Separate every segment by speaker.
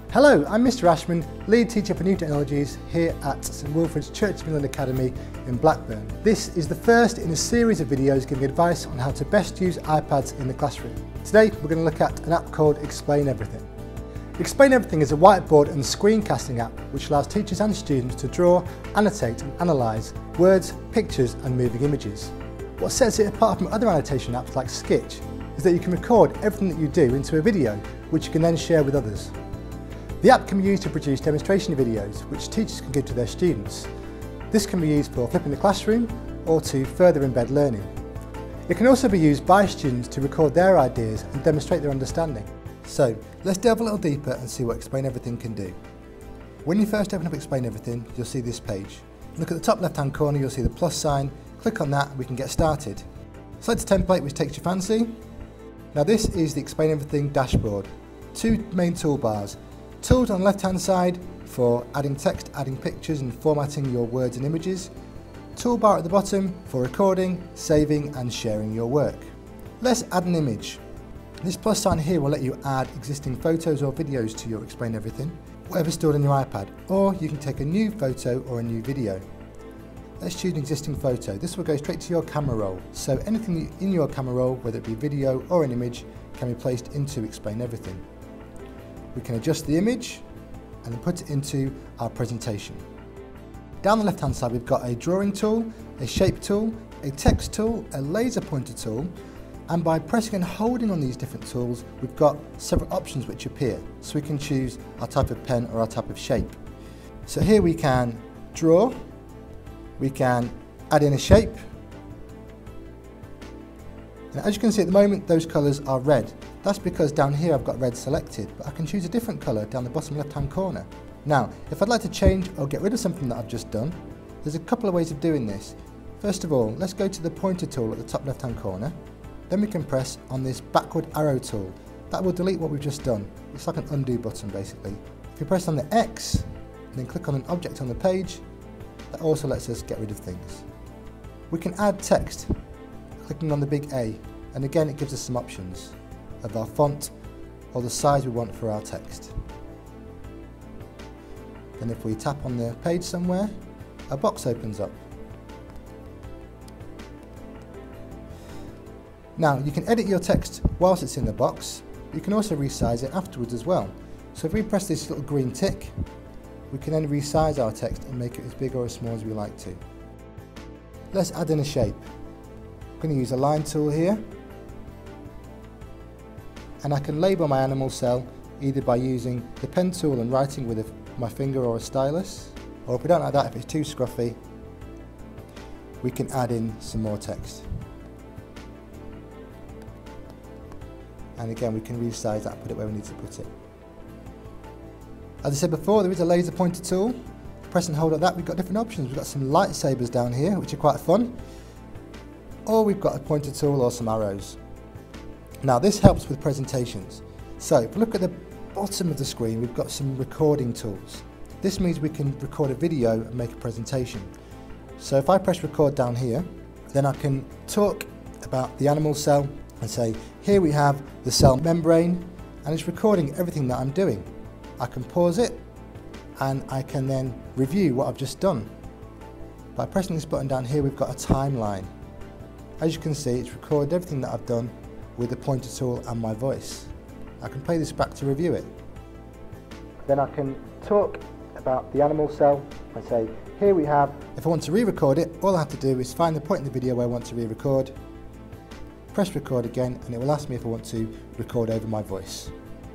Speaker 1: Hello, I'm Mr. Ashman, Lead Teacher for New Technologies here at St Wilfrid's Church of England Academy in Blackburn. This is the first in a series of videos giving advice on how to best use iPads in the classroom. Today we're going to look at an app called Explain Everything. Explain Everything is a whiteboard and screencasting app which allows teachers and students to draw, annotate and analyse words, pictures and moving images. What sets it apart from other annotation apps like Sketch is that you can record everything that you do into a video which you can then share with others. The app can be used to produce demonstration videos which teachers can give to their students. This can be used for flipping the classroom or to further embed learning. It can also be used by students to record their ideas and demonstrate their understanding. So let's delve a little deeper and see what Explain Everything can do. When you first open up Explain Everything, you'll see this page. Look at the top left hand corner, you'll see the plus sign. Click on that and we can get started. Select a template which takes your fancy. Now this is the Explain Everything dashboard. Two main toolbars. Tools on the left hand side for adding text, adding pictures and formatting your words and images. Toolbar at the bottom for recording, saving and sharing your work. Let's add an image. This plus sign here will let you add existing photos or videos to your Explain Everything, whatever's stored on your iPad, or you can take a new photo or a new video. Let's choose an existing photo. This will go straight to your camera roll, so anything in your camera roll, whether it be video or an image, can be placed into Explain Everything. We can adjust the image and then put it into our presentation. Down the left hand side we've got a drawing tool, a shape tool, a text tool, a laser pointer tool, and by pressing and holding on these different tools we've got several options which appear. So we can choose our type of pen or our type of shape. So here we can draw, we can add in a shape, and as you can see at the moment those colours are red. That's because down here I've got red selected, but I can choose a different colour down the bottom left hand corner. Now if I'd like to change or get rid of something that I've just done, there's a couple of ways of doing this. First of all, let's go to the pointer tool at the top left hand corner. Then we can press on this backward arrow tool. That will delete what we've just done. It's like an undo button basically. If you press on the X and then click on an object on the page, that also lets us get rid of things. We can add text, clicking on the big A, and again it gives us some options of our font or the size we want for our text. Then if we tap on the page somewhere, a box opens up. Now you can edit your text whilst it's in the box, but you can also resize it afterwards as well. So if we press this little green tick, we can then resize our text and make it as big or as small as we like to. Let's add in a shape. I'm going to use a line tool here, and I can label my animal cell either by using the pen tool and writing with my finger or a stylus, or if we don't like that, if it's too scruffy, we can add in some more text. And again we can resize that and put it where we need to put it. As I said before, there is a laser pointer tool. Press and hold on that, we've got different options. We've got some lightsabers down here which are quite fun, or we've got a pointer tool or some arrows. Now this helps with presentations. So if we look at the bottom of the screen, we've got some recording tools. This means we can record a video and make a presentation. So if I press record down here, then I can talk about the animal cell and say, here we have the cell membrane, and it's recording everything that I'm doing. I can pause it and I can then review what I've just done. By pressing this button down here, we've got a timeline. As you can see, it's recorded everything that I've done with the pointer tool and my voice. I can play this back to review it. Then I can talk about the animal cell and say, here we have, if I want to re-record it, all I have to do is find the point in the video where I want to re-record, press record again, and it will ask me if I want to record over my voice.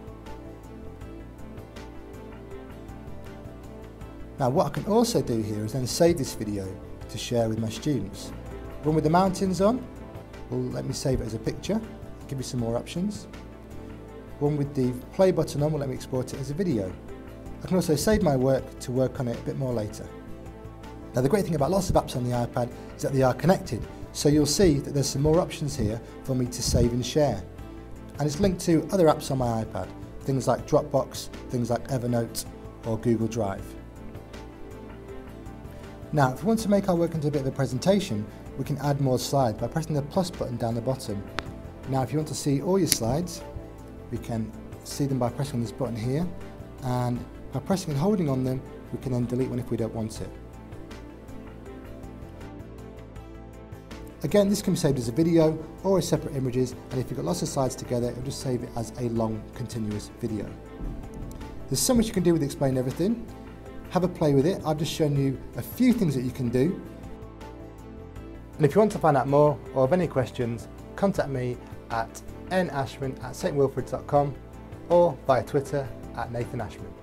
Speaker 1: Now what I can also do here is then save this video to share with my students. One with the mountains on will let me save it as a picture, give me some more options. One with the play button on will let me export it as a video. I can also save my work to work on it a bit more later. Now the great thing about lots of apps on the iPad is that they are connected, so you'll see that there's some more options here for me to save and share. And it's linked to other apps on my iPad, things like Dropbox, things like Evernote or Google Drive. Now if we want to make our work into a bit of a presentation, we can add more slides by pressing the plus button down the bottom. Now if you want to see all your slides, we can see them by pressing this button here, and by pressing and holding on them, we can then delete one if we don't want it. Again, this can be saved as a video or as separate images, and if you've got lots of slides together, it'll just save it as a long continuous video. There's so much you can do with Explain Everything. Have a play with it. I've just shown you a few things that you can do. And if you want to find out more or have any questions, contact me at nashman@stwilfrids.com or via Twitter @NathanAshman.